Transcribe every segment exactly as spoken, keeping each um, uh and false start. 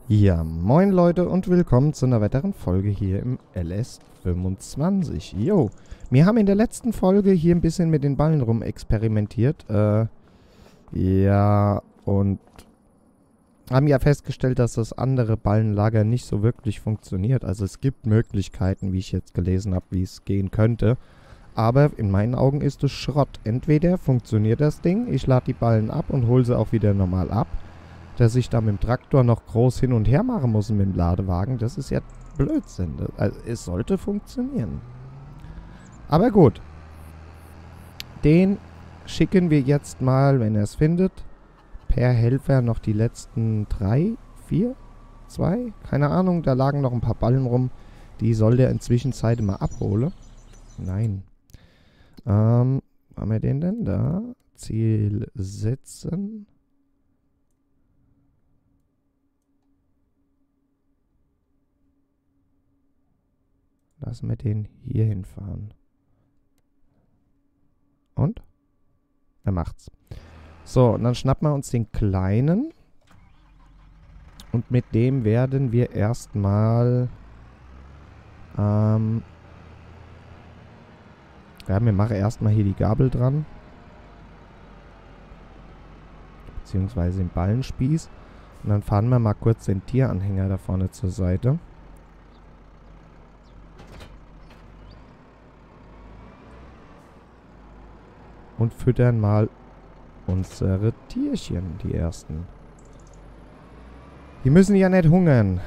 Ja, moin Leute und willkommen zu einer weiteren Folge hier im L S fünfundzwanzig. Jo, wir haben in der letzten Folge hier ein bisschen mit den Ballen rum experimentiert. Äh, ja, und haben ja festgestellt, dass das andere Ballenlager nicht so wirklich funktioniert. Also es gibt Möglichkeiten, wie ich jetzt gelesen habe, wie es gehen könnte. Aber in meinen Augen ist es Schrott. Entweder funktioniert das Ding, ich lade die Ballen ab und hole sie auch wieder normal ab. Dass ich da mit dem Traktor noch groß hin und her machen muss mit dem Ladewagen, das ist ja Blödsinn. Also es sollte funktionieren. Aber gut. Den schicken wir jetzt mal, wenn er es findet, per Helfer noch die letzten drei, vier, zwei, keine Ahnung. Da lagen noch ein paar Ballen rum. Die soll der inzwischen Zeit mal abholen. Nein. Ähm, haben wir den denn da? Ziel setzen. Lassen wir den hier hinfahren. Und? Er macht's. So, und dann schnappen wir uns den kleinen. Und mit dem werden wir erstmal... Ähm... Ja, wir machen erstmal hier die Gabel dran. Beziehungsweise den Ballenspieß. Und dann fahren wir mal kurz den Tieranhänger da vorne zur Seite. Und füttern mal unsere Tierchen, die ersten. Die müssen ja nicht hungern.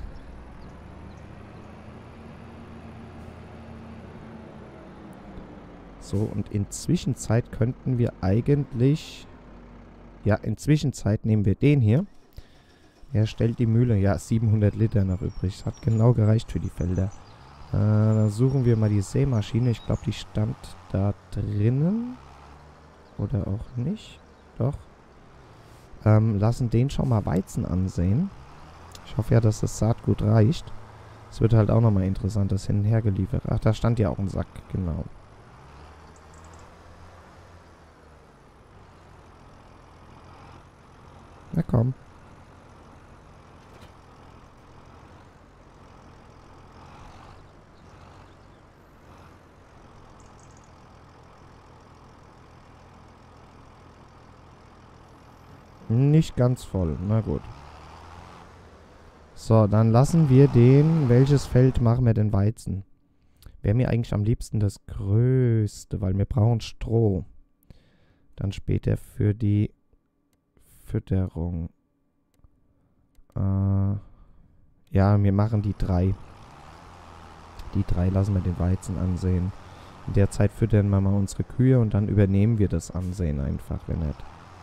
So, und in Zwischenzeit könnten wir eigentlich... Ja, in Zwischenzeit nehmen wir den hier. Er stellt die Mühle. Ja, siebenhundert Liter noch übrig. Das hat genau gereicht für die Felder. Äh, dann suchen wir mal die Sämaschine. Ich glaube, die stand da drinnen. Oder auch nicht. Doch. Ähm, lassen den schon mal Weizen ansehen. Ich hoffe ja, dass das Saatgut reicht. Es wird halt auch nochmal interessant, das hin und her geliefert. Ach, da stand ja auch ein Sack, genau. Na komm. Nicht ganz voll. Na gut. So, dann lassen wir den... Welches Feld machen wir denn Weizen? Wäre mir eigentlich am liebsten das größte, weil wir brauchen Stroh. Dann später für die Fütterung. Äh, ja, wir machen die drei. Die drei lassen wir den Weizen ansehen. In der Zeit füttern wir mal unsere Kühe und dann übernehmen wir das Ansehen einfach, wenn nicht.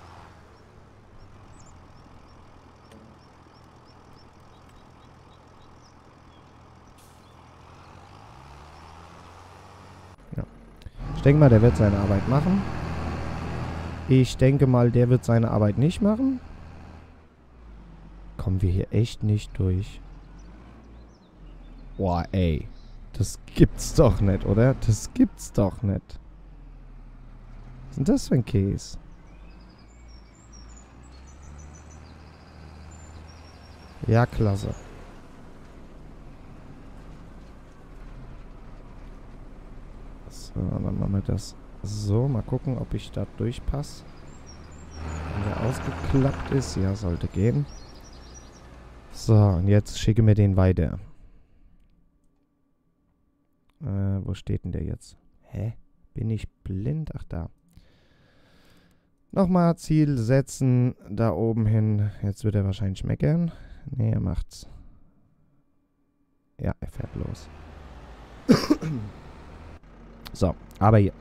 Ich denke mal, der wird seine Arbeit machen. Ich denke mal, der wird seine Arbeit nicht machen. Kommen wir hier echt nicht durch. Boah, ey. Das gibt's doch nicht, oder? Das gibt's doch nicht. Was ist denn das für ein Käse? Ja, klasse. So, dann machen wir das so. Mal gucken, ob ich da durchpasse. Wenn der ausgeklappt ist. Ja, sollte gehen. So, und jetzt schicken wir den weiter. Äh, wo steht denn der jetzt? Hä? Bin ich blind? Ach, da. Nochmal Ziel setzen. Da oben hin. Jetzt wird er wahrscheinlich meckern. Nee, er macht's. Ja, er fährt los. So, aber jetzt.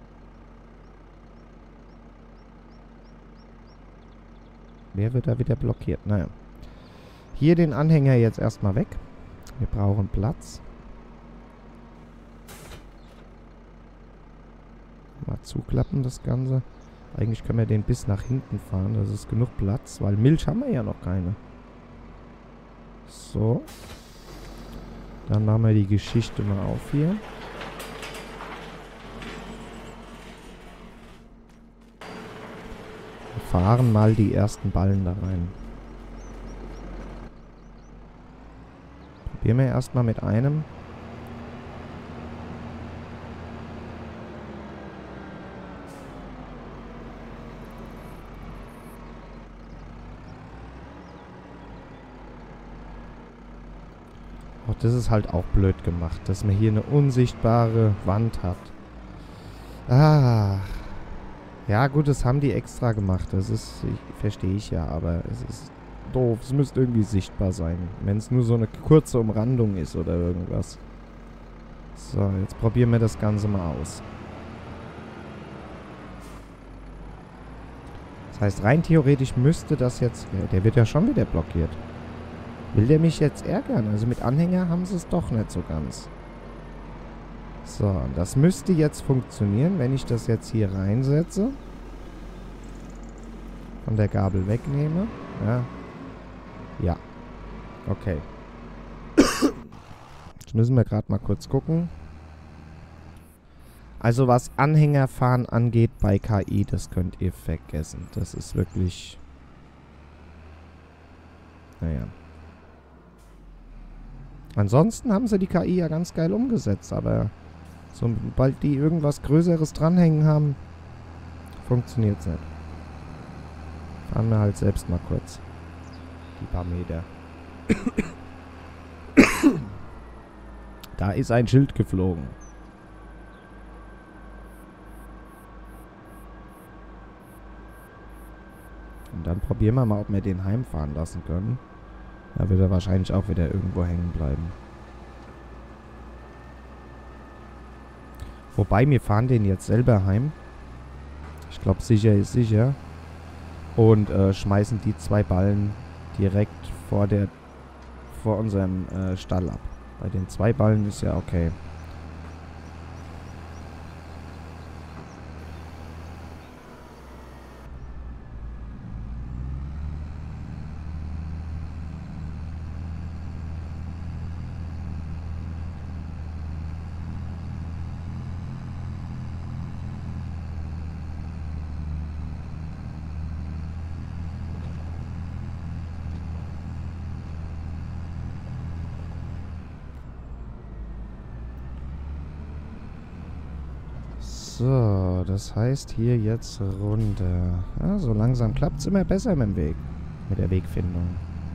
Wer wird da wieder blockiert? Naja. Hier den Anhänger jetzt erstmal weg. Wir brauchen Platz. Mal zuklappen das Ganze. Eigentlich können wir den bis nach hinten fahren. Das ist genug Platz, weil Milch haben wir ja noch keine. So. Dann machen wir die Geschichte mal auf hier. Wir fahren mal die ersten Ballen da rein. Probieren wir erstmal mit einem. Oh, das ist halt auch blöd gemacht, dass man hier eine unsichtbare Wand hat. Ah. Ja gut, das haben die extra gemacht. Das ist, verstehe ich ja, aber es ist doof. Es müsste irgendwie sichtbar sein. Wenn es nur so eine kurze Umrandung ist oder irgendwas. So, jetzt probieren wir das Ganze mal aus. Das heißt, rein theoretisch müsste das jetzt... Ja, der wird ja schon wieder blockiert. Will der mich jetzt ärgern? Also mit Anhänger haben sie es doch nicht so ganz. So, das müsste jetzt funktionieren, wenn ich das jetzt hier reinsetze. Von der Gabel wegnehme. Ja. Ja. Okay. Jetzt müssen wir gerade mal kurz gucken. Also was Anhängerfahren angeht bei K I, das könnt ihr vergessen. Das ist wirklich... Naja. Ansonsten haben sie die K I ja ganz geil umgesetzt, aber... Sobald die irgendwas Größeres dranhängen haben, funktioniert es nicht. Fahren wir halt selbst mal kurz. Die paar Meter. Da ist ein Schild geflogen. Und dann probieren wir mal, ob wir den heimfahren lassen können. Da wird er wahrscheinlich auch wieder irgendwo hängen bleiben. Wobei, wir fahren den jetzt selber heim. Ich glaube, sicher ist sicher. Und äh, schmeißen die zwei Ballen direkt vor der vor unserem äh, Stall ab. Bei den zwei Ballen ist ja okay. So, das heißt hier jetzt runter. Ja, so langsam klappt es immer besser mit dem Weg. Mit der Wegfindung.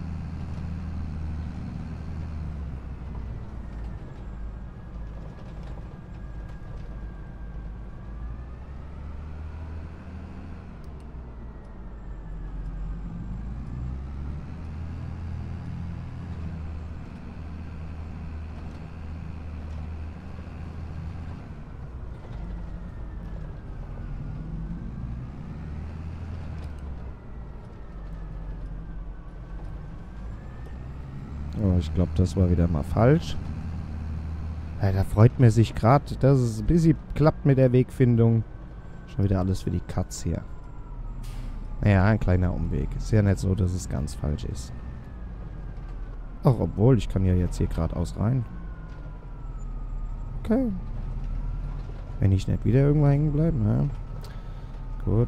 Oh, ich glaube, das war wieder mal falsch. Ja, da freut man sich gerade, dass es ein bisschen klappt mit der Wegfindung. Schon wieder alles für die Katz hier. Naja, ein kleiner Umweg. Ist ja nicht so, dass es ganz falsch ist. Ach, obwohl, ich kann ja jetzt hier geradeaus rein. Okay. Wenn ich nicht wieder irgendwo hängen bleibe, na. Gut.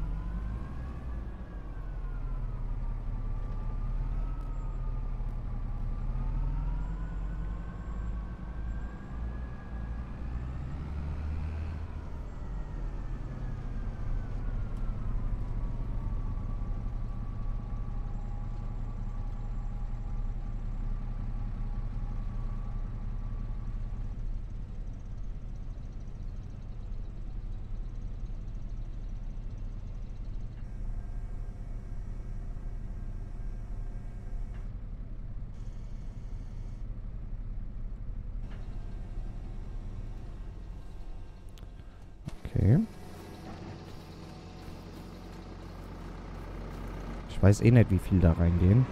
Okay. Ich weiß eh nicht, wie viel da reingehen.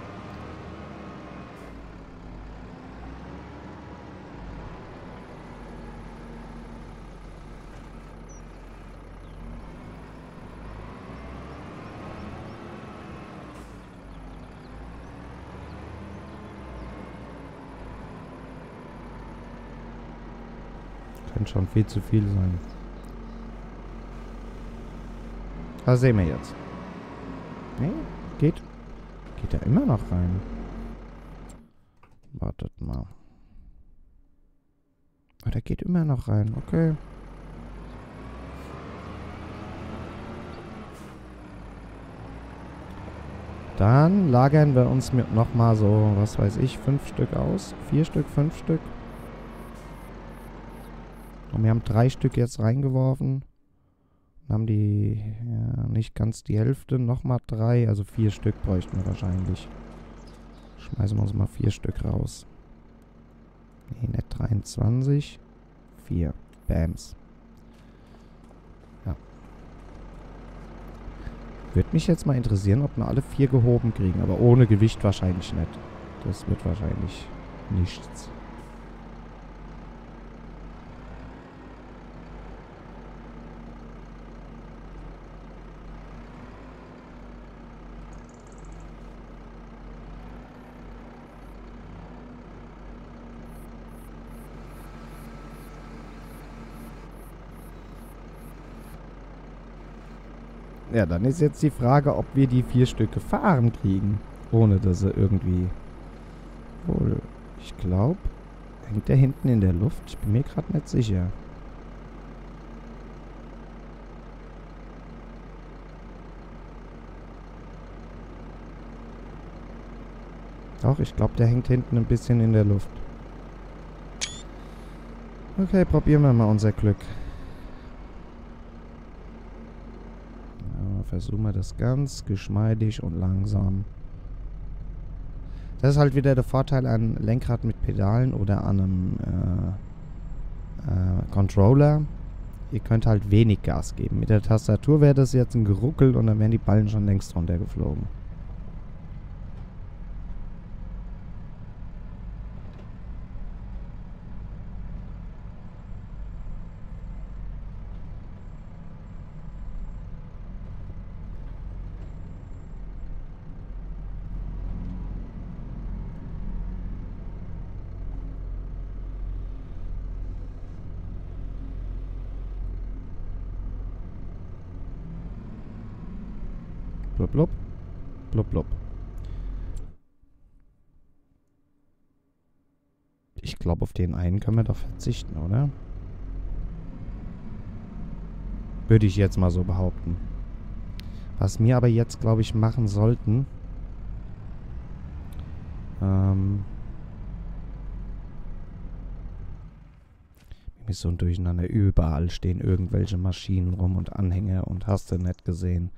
Könnte schon viel zu viel sein. Das sehen wir jetzt. Nee, geht. Geht da immer noch rein. Wartet mal. Oh, der geht immer noch rein. Okay. Dann lagern wir uns mit nochmal so, was weiß ich, fünf Stück aus. Vier Stück, fünf Stück. Und wir haben drei Stück jetzt reingeworfen. Dann haben die ja, nicht ganz die Hälfte. Nochmal drei, also vier Stück bräuchten wir wahrscheinlich. Schmeißen wir uns mal vier Stück raus. Nee, nicht dreiundzwanzig. vier. Bams. Ja. Würde mich jetzt mal interessieren, ob wir alle vier gehoben kriegen. Aber ohne Gewicht wahrscheinlich nicht. Das wird wahrscheinlich nichts. Ja, dann ist jetzt die Frage, ob wir die vier Stück gefahren kriegen. Ohne dass sie irgendwie... Wohl, ich glaube... Hängt der hinten in der Luft? Ich bin mir gerade nicht sicher. Doch, ich glaube, der hängt hinten ein bisschen in der Luft. Okay, probieren wir mal unser Glück. Versuchen wir das ganz geschmeidig und langsam. Das ist halt wieder der Vorteil an Lenkrad mit Pedalen oder an einem äh, äh, Controller. Ihr könnt halt wenig Gas geben. Mit der Tastatur wäre das jetzt ein Geruckel und dann wären die Ballen schon längst runtergeflogen. Blub, blub. Blub, blub. Ich glaube, auf den einen können wir doch verzichten, oder? Würde ich jetzt mal so behaupten. Was wir aber jetzt, glaube ich, machen sollten... Ähm... Ist so ein Durcheinander. Überall stehen irgendwelche Maschinen rum und Anhänger und hast du nicht gesehen.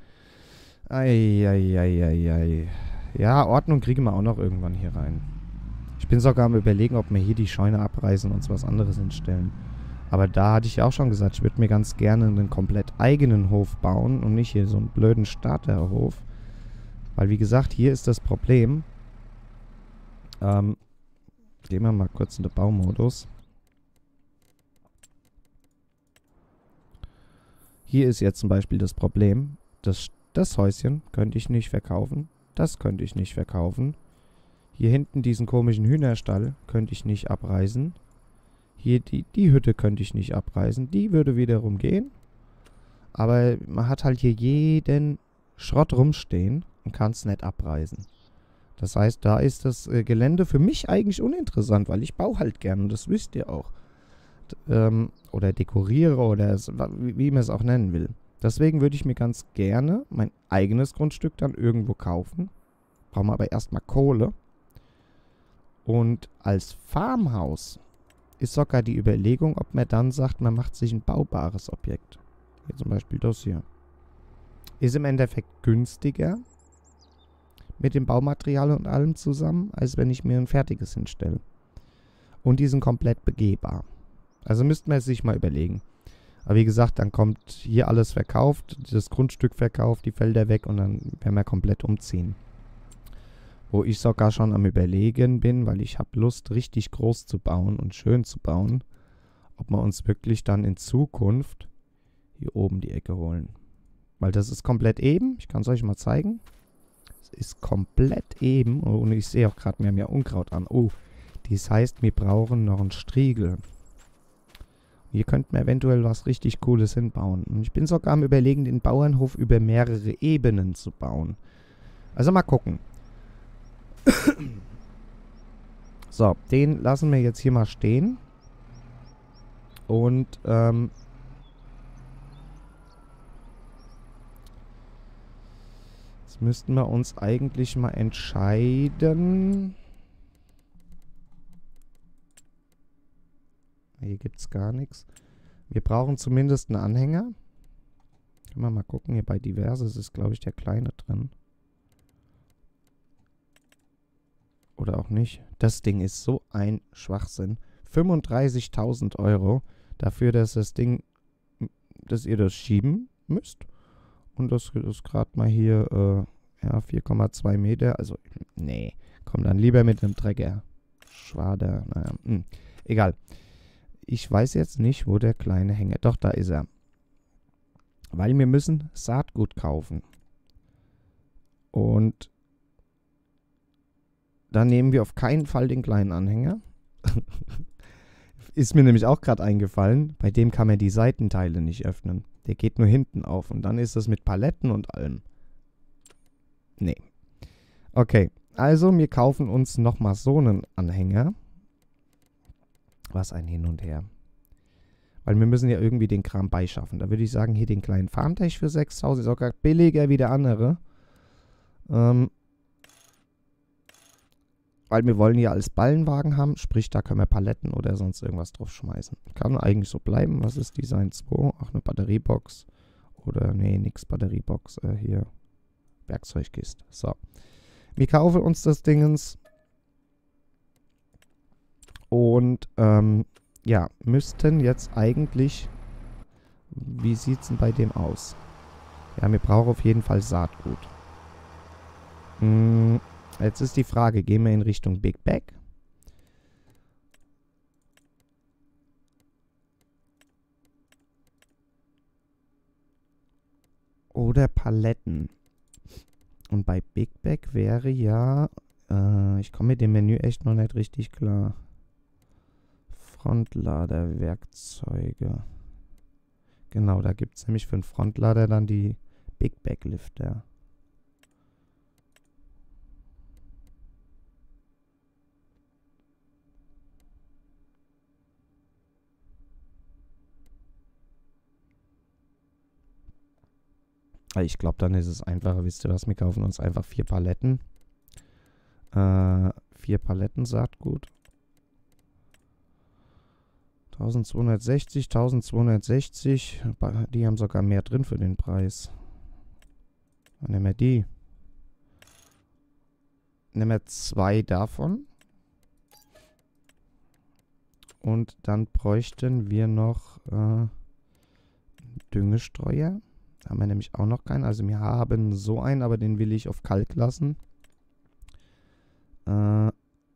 Eieieiei. Ja, Ordnung kriegen wir auch noch irgendwann hier rein. Ich bin sogar am Überlegen, ob wir hier die Scheune abreißen und uns was anderes hinstellen. Aber da hatte ich ja auch schon gesagt, ich würde mir ganz gerne einen komplett eigenen Hof bauen und nicht hier so einen blöden Starterhof. Weil wie gesagt, hier ist das Problem. Ähm, gehen wir mal kurz in den Baumodus. Hier ist jetzt zum Beispiel das Problem, das Das Häuschen könnte ich nicht verkaufen. Das könnte ich nicht verkaufen. Hier hinten diesen komischen Hühnerstall könnte ich nicht abreißen. Hier die, die Hütte könnte ich nicht abreißen. Die würde wiederum gehen. Aber man hat halt hier jeden Schrott rumstehen und kann es nicht abreißen. Das heißt, da ist das äh, Gelände für mich eigentlich uninteressant, weil ich baue halt gerne. Und das wisst ihr auch. D ähm, oder dekoriere oder es, wie, wie man es auch nennen will. Deswegen würde ich mir ganz gerne mein eigenes Grundstück dann irgendwo kaufen. Brauchen wir aber erstmal Kohle. Und als Farmhaus ist sogar die Überlegung, ob man dann sagt, man macht sich ein baubares Objekt. Hier zum Beispiel das hier. Ist im Endeffekt günstiger mit dem Baumaterial und allem zusammen, als wenn ich mir ein fertiges hinstelle. Und die sind komplett begehbar. Also müssten wir es sich mal überlegen. Aber wie gesagt, dann kommt hier alles verkauft, das Grundstück verkauft, die Felder weg und dann werden wir komplett umziehen. Wo ich sogar schon am Überlegen bin, weil ich habe Lust, richtig groß zu bauen und schön zu bauen, ob wir uns wirklich dann in Zukunft hier oben die Ecke holen. Weil das ist komplett eben, ich kann es euch mal zeigen. Es ist komplett eben und ich sehe auch gerade, wir haben ja Unkraut an. Oh, das heißt, wir brauchen noch einen Striegel. Hier könnten wir eventuell was richtig Cooles hinbauen. Und ich bin sogar am Überlegen, den Bauernhof über mehrere Ebenen zu bauen. Also mal gucken. So, den lassen wir jetzt hier mal stehen. Und, ähm... jetzt müssten wir uns eigentlich mal entscheiden. Hier gibt es gar nichts. Wir brauchen zumindest einen Anhänger. Können wir mal gucken. Hier bei Diverses ist, glaube ich, der kleine drin. Oder auch nicht. Das Ding ist so ein Schwachsinn. fünfunddreißigtausend Euro dafür, dass das Ding, dass ihr das schieben müsst. Und das ist gerade mal hier, äh, ja, vier Komma zwei Meter. Also, nee. Komm dann lieber mit einem Trecker. Schwader. Naja, mh. Egal. Ich weiß jetzt nicht, wo der kleine Hänger... Doch, da ist er. Weil wir müssen Saatgut kaufen. Und dann nehmen wir auf keinen Fall den kleinen Anhänger. Ist mir nämlich auch gerade eingefallen. Bei dem kann man die Seitenteile nicht öffnen. Der geht nur hinten auf. Und dann ist das mit Paletten und allem. Nee. Okay. Also, wir kaufen uns nochmal so einen Anhänger. Was ein Hin und Her. Weil wir müssen ja irgendwie den Kram beischaffen. Da würde ich sagen, hier den kleinen Farmtech für sechstausend. Ist sogar billiger wie der andere. Ähm... Weil wir wollen ja als Ballenwagen haben, sprich, da können wir Paletten oder sonst irgendwas drauf schmeißen. Kann eigentlich so bleiben. Was ist Design zwei? Ach, eine Batteriebox. Oder, nee, nix Batteriebox. Äh, hier, Werkzeugkiste. So. Wir kaufen uns das Dingens. Und, ähm, ja, müssten jetzt eigentlich... Wie sieht's denn bei dem aus? Ja, wir brauchen auf jeden Fall Saatgut. Hm... Jetzt ist die Frage, gehen wir in Richtung Big Bag? Oder Paletten? Und bei Big Bag wäre ja... Äh, ich komme mit dem Menü echt noch nicht richtig klar. Frontlader, Werkzeuge. Genau, da gibt es nämlich für den Frontlader dann die Big Bag Lifter. Ich glaube, dann ist es einfacher. Wisst ihr was? Wir kaufen uns einfach vier Paletten. Äh, vier Paletten Saatgut. eintausendzweihundertsechzig, eintausendzweihundertsechzig. Die haben sogar mehr drin für den Preis. Dann nehmen wir die. Nehmen wir zwei davon. Und dann bräuchten wir noch äh, Düngestreuer. Haben wir nämlich auch noch keinen. Also wir haben so einen, aber den will ich auf Kalk lassen. Äh,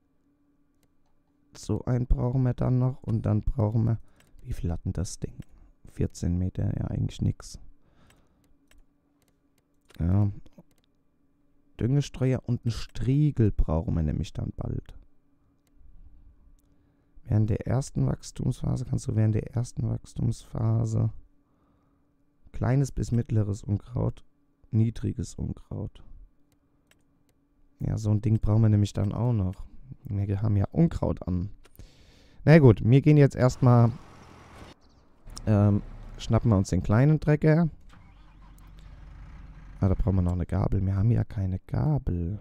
so einen brauchen wir dann noch. Und dann brauchen wir... Wie viel hat denn das Ding? vierzehn Meter, ja eigentlich nix. Ja. Düngestreuer und einen Striegel brauchen wir nämlich dann bald. Während der ersten Wachstumsphase kannst du während der ersten Wachstumsphase... Kleines bis mittleres Unkraut, niedriges Unkraut. Ja, so ein Ding brauchen wir nämlich dann auch noch. Wir haben ja Unkraut an. Na gut, wir gehen jetzt erstmal, ähm, schnappen wir uns den kleinen Trecker. Ah, da brauchen wir noch eine Gabel. Wir haben ja keine Gabel.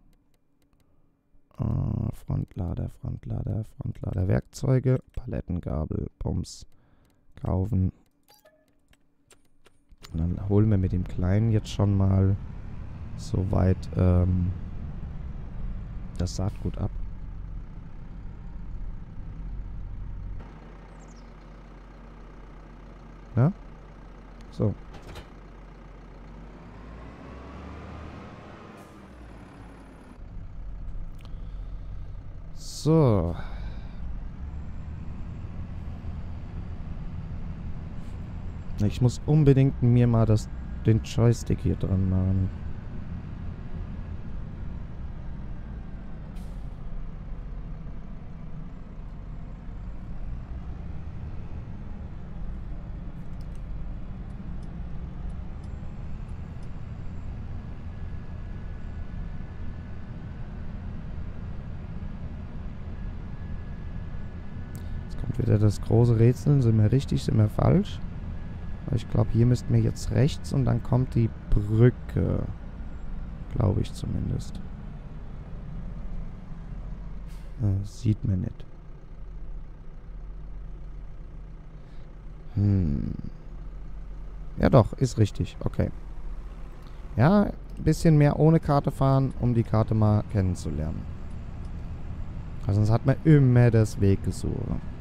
Ah, Frontlader, Frontlader, Frontlader, Werkzeuge, Palettengabel, Bums, kaufen. Und dann holen wir mit dem Kleinen jetzt schon mal soweit ähm, das Saatgut ab. Ja? So. So. Ich muss unbedingt mir mal das, den Joystick hier dran machen. Kommt wieder das große Rätseln. Sind wir richtig, sind wir falsch? Aber ich glaube, hier müssten wir jetzt rechts und dann kommt die Brücke. Glaube ich zumindest. Äh, sieht man nicht. Hm. Ja doch, ist richtig. Okay. Ja, ein bisschen mehr ohne Karte fahren, um die Karte mal kennenzulernen. Also sonst hat man immer das Weggesuche.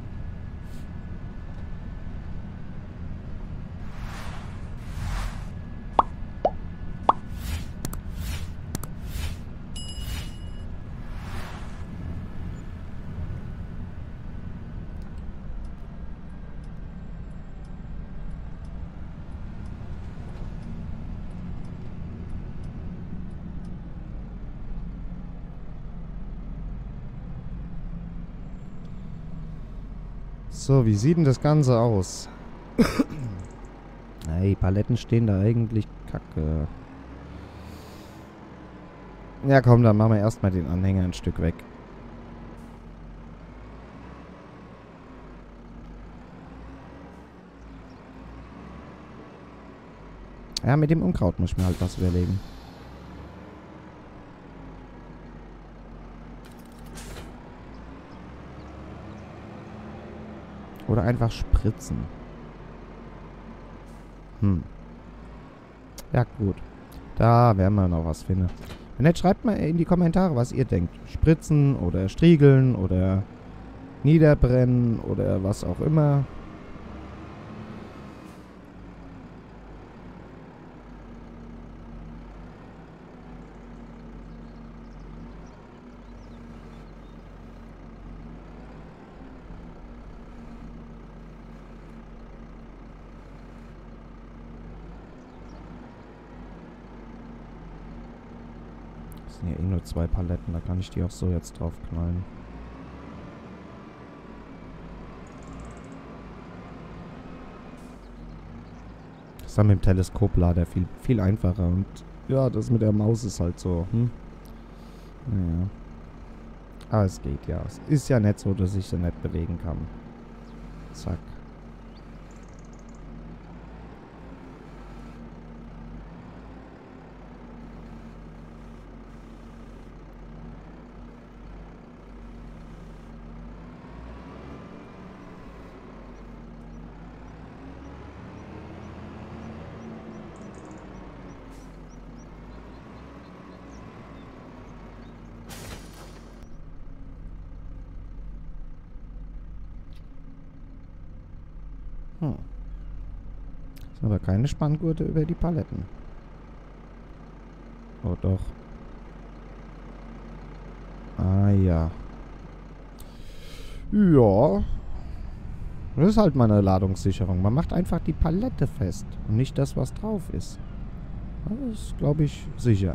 So, wie sieht denn das Ganze aus? Hey, Paletten stehen da eigentlich kacke. Ja komm, dann machen wir erstmal den Anhänger ein Stück weg. Ja, mit dem Unkraut muss ich mir halt was überlegen. Oder einfach spritzen. Hm. Ja, gut. Da werden wir noch was finden. Wenn nicht, schreibt mal in die Kommentare, was ihr denkt. Spritzen oder striegeln oder niederbrennen oder was auch immer. Das sind ja eh nur zwei Paletten, da kann ich die auch so jetzt drauf knallen. Das ist dann mit dem Teleskoplader viel, viel einfacher und ja, das mit der Maus ist halt so, hm? Naja. Aber es geht ja. Es ist ja nicht so, dass ich sie nicht bewegen kann. Zack. Hm. Sind aber keine Spanngurte über die Paletten. Oh doch. Ah ja. Ja. Das ist halt mal eine Ladungssicherung. Man macht einfach die Palette fest und nicht das, was drauf ist. Das ist, glaube ich, sicher.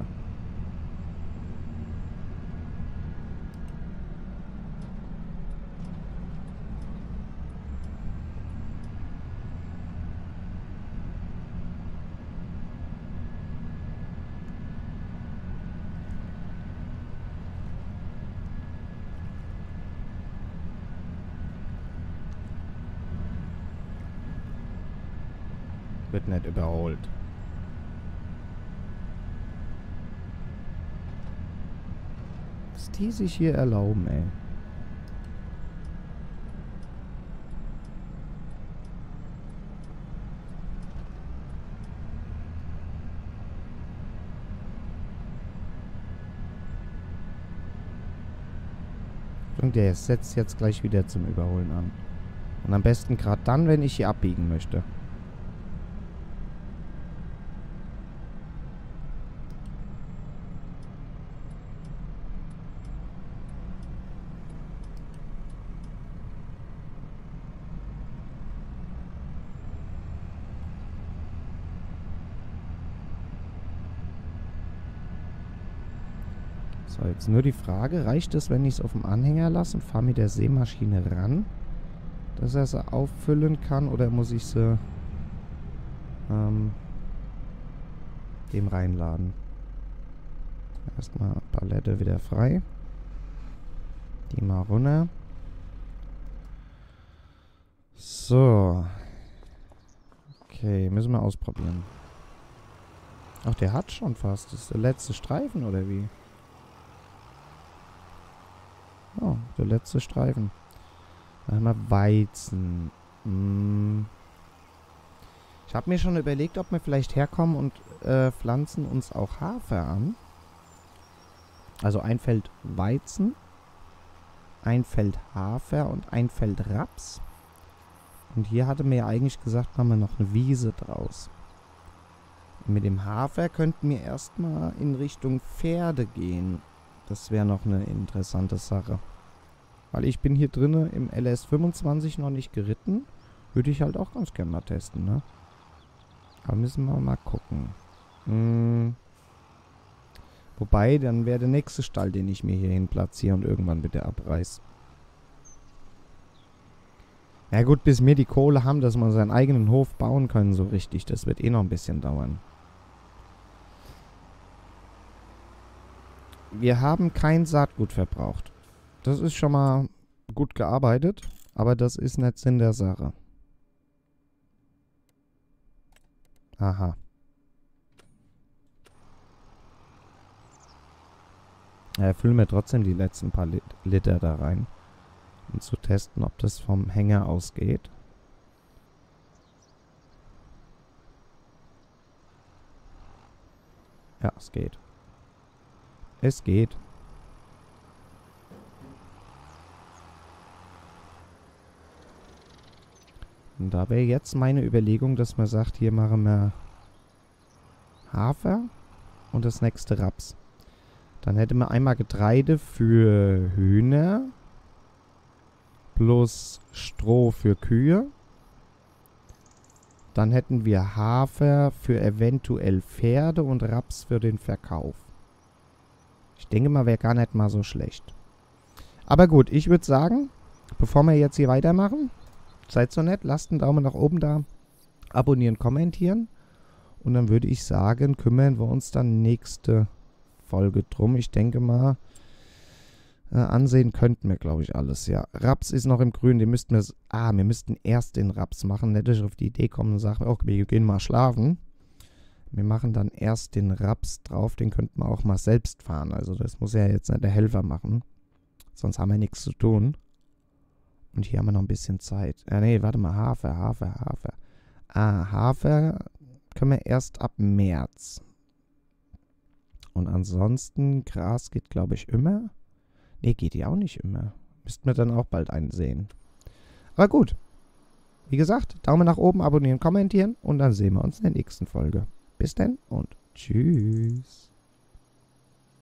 Wird nicht überholt. Was die sich hier erlauben, ey. Und der setzt jetzt gleich wieder zum Überholen an. Und am besten gerade dann, wenn ich hier abbiegen möchte. So, jetzt nur die Frage, reicht es, wenn ich es auf dem Anhänger lasse und fahre mit der Sämaschine ran, dass er sie auffüllen kann, oder muss ich sie ähm, dem reinladen? Erstmal Palette wieder frei. Die mal runter. So. Okay, müssen wir ausprobieren. Ach, der hat schon fast. Das ist der letzte Streifen, oder wie? Oh, der letzte Streifen. Dann haben wir Weizen. Hm. Ich habe mir schon überlegt, ob wir vielleicht herkommen und äh, pflanzen uns auch Hafer an. Also ein Feld Weizen, ein Feld Hafer und ein Feld Raps. Und hier hatte mir ja eigentlich gesagt, machen wir noch eine Wiese draus. Und mit dem Hafer könnten wir erstmal in Richtung Pferde gehen. Das wäre noch eine interessante Sache. Weil ich bin hier drinnen im L S fünfundzwanzig noch nicht geritten. Würde ich halt auch ganz gerne mal testen, ne? Aber müssen wir mal gucken. Hm. Wobei, dann wäre der nächste Stall, den ich mir hierhin platziere und irgendwann bitte abreiß. Ja gut, bis wir die Kohle haben, dass wir unseren eigenen Hof bauen können, so richtig. Das wird eh noch ein bisschen dauern. Wir haben kein Saatgut verbraucht. Das ist schon mal gut gearbeitet, aber das ist nicht Sinn der Sache. Aha. Ja, füllen wir trotzdem die letzten paar Lit Liter da rein, um zu testen, ob das vom Hänger aus geht. Ja, es geht. Es geht. Und da wäre jetzt meine Überlegung, dass man sagt, hier machen wir Hafer und das nächste Raps. Dann hätte man einmal Getreide für Hühner plus Stroh für Kühe. Dann hätten wir Hafer für eventuell Pferde und Raps für den Verkauf. Ich denke mal, wäre gar nicht mal so schlecht. Aber gut, ich würde sagen, bevor wir jetzt hier weitermachen, seid so nett, lasst einen Daumen nach oben da, abonnieren, kommentieren. Und dann würde ich sagen, kümmern wir uns dann nächste Folge drum. Ich denke mal, äh, ansehen könnten wir, glaube ich, alles, ja. Raps ist noch im Grün, den müssten wir, ah, wir müssten erst den Raps machen, nicht, dass ich auf die Idee kommen und sagen, okay, wir gehen mal schlafen. Wir machen dann erst den Raps drauf, den könnten wir auch mal selbst fahren. Also das muss ja jetzt nicht der Helfer machen, sonst haben wir nichts zu tun. Und hier haben wir noch ein bisschen Zeit. Ja, nee, warte mal, Hafer, Hafer, Hafer. Ah, Hafer können wir erst ab März. Und ansonsten, Gras geht, glaube ich, immer. Nee, geht ja auch nicht immer. Müssten wir dann auch bald einsehen. Aber gut. Wie gesagt, Daumen nach oben, abonnieren, kommentieren und dann sehen wir uns in der nächsten Folge. Bis dann und tschüss.